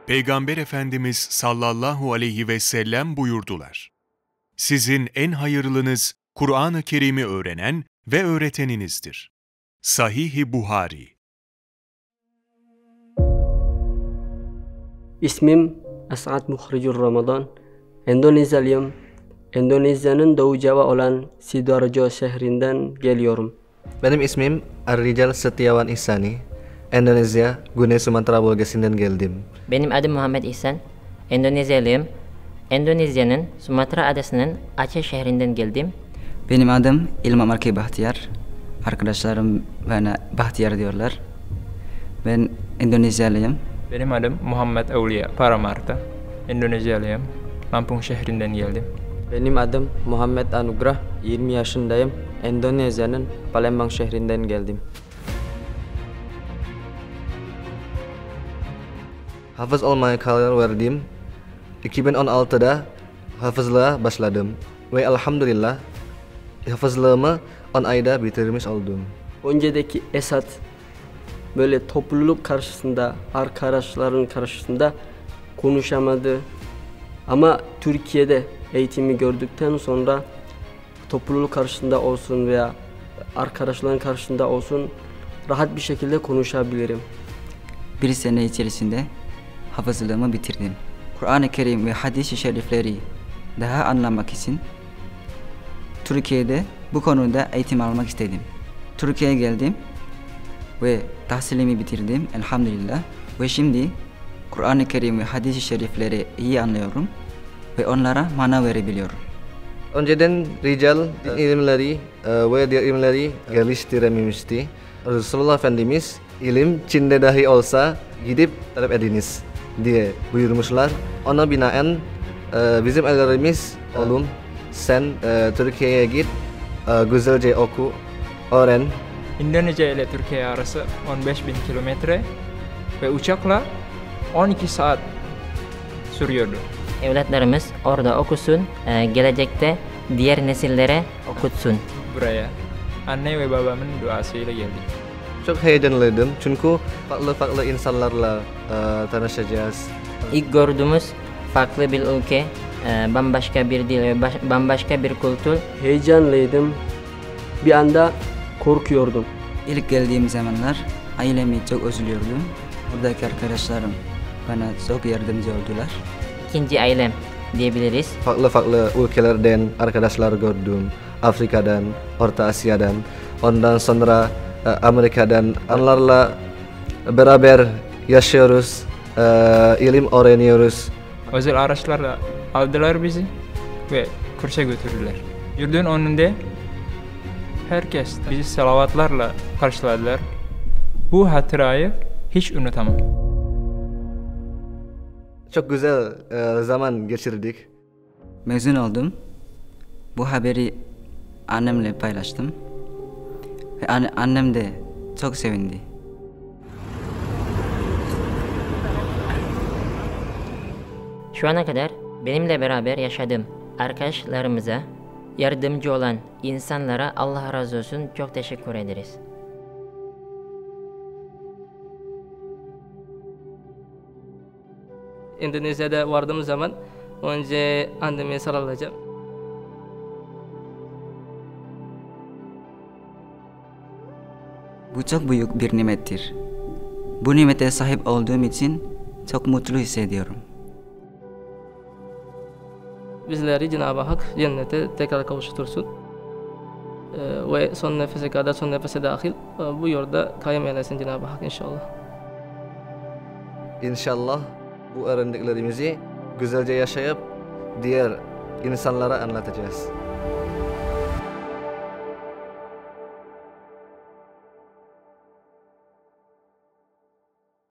Peygamber Efendimiz sallallahu aleyhi ve sellem buyurdular: Sizin en hayırlınız Kur'an-ı Kerim'i öğrenen ve öğreteninizdir. Sahih-i Buhari. İsmim Es'ad Muhricur Ramadan. Endonezyalıyım. Endonezya'nın Doğu Java olan Sidoarjo şehrinden geliyorum. Benim ismim Ar-Rijal Setiawan Ihsani. Endonezya, Güney Sumatra bölgesinden geldim. Benim adım Muhammed İhsan. Endonezyalıyım. Endonezya'nın Sumatra adasının Aceh şehrinden geldim. Benim adım İlmam Arki Bahtiyar. Arkadaşlarım bana Bahtiyar diyorlar. Ben Endonezyalıyım. Benim adım Muhammed Aulia Paramarta. Endonezyalıyım. Lampung şehrinden geldim. Benim adım Muhammed Anugrah. 20 yaşındayım. Endonezya'nın Palembang şehrinden geldim. Hafız olmaya karar verdim. 2016'da hafızlığa başladım. Ve elhamdülillah hafızlığımı 10 ayda bitirmiş oldum. Öncedeki Esat böyle topluluk karşısında, arkadaşların karşısında konuşamadı. Ama Türkiye'de eğitimi gördükten sonra topluluk karşısında olsun veya arkadaşların karşısında olsun rahat bir şekilde konuşabilirim. Bir sene içerisinde hafızlığımı bitirdim. Kur'an-ı Kerim ve hadis-i şerifleri daha anlamak için Türkiye'de bu konuda eğitim almak istedim. Türkiye'ye geldim ve tahsilimi bitirdim elhamdülillah. Ve şimdi Kur'an-ı Kerim ve hadis-i şerifleri iyi anlıyorum ve onlara mana verebiliyorum. Önceden rical din ilimleri ve diğer ilimleri geliştirememişti. Resulullah Efendimiz ilim Çin'de dahi olsa gidip talep ediniz diye buyurmuşlar. Ona binaen bizim ellerimiz oğlum sen Türkiye'ye git, güzelce oku, öğren. Endonezya ile Türkiye arası 15.000 kilometre ve uçakla 12 saat sürüyordu. Evlatlarımız orada okusun, gelecekte diğer nesillere okutsun. Buraya anne ve babamın duasıyla geldik. Çok heyecanlıydım çünkü farklı insanlarla tanışacağız. İlk gördüğümüz farklı bir ülke, bambaşka bir dil ve bambaşka bir kültür. Heyecanlıydım. Bir anda korkuyordum. İlk geldiğim zamanlar ailemi çok özlüyordum. Buradaki arkadaşlarım bana çok yardımcı oldular. İkinci ailem diyebiliriz. Farklı ülkelerden arkadaşlar gördüm. Afrika'dan, Orta Asya'dan, ondan sonra Amerika'dan. Onlarla beraber yaşıyoruz, ilim öğreniyoruz. Özel araçlarla aldılar bizi ve kursa götürdüler. Yurdun önünde herkes bizi salavatlarla karşıladılar. Bu hatırayı hiç unutamam. Çok güzel zaman geçirdik. Mezun oldum. Bu haberi annemle paylaştım. Ve annem de çok sevindi. Şu ana kadar benimle beraber yaşadığım arkadaşlarımıza, yardımcı olan insanlara Allah razı olsun çok teşekkür ederiz. Endonezya'da vardığım zaman önce anneme sarılacağım. Bu çok büyük bir nimettir. Bu nimete sahip olduğum için çok mutlu hissediyorum. Bizleri Cenab-ı Hak cennete tekrar kavuştursun. Ve son nefese kadar, son nefese dahil bu yolda kayyum eylesin Cenab-ı Hak inşallah. İnşallah bu öğrendiklerimizi güzelce yaşayıp diğer insanlara anlatacağız.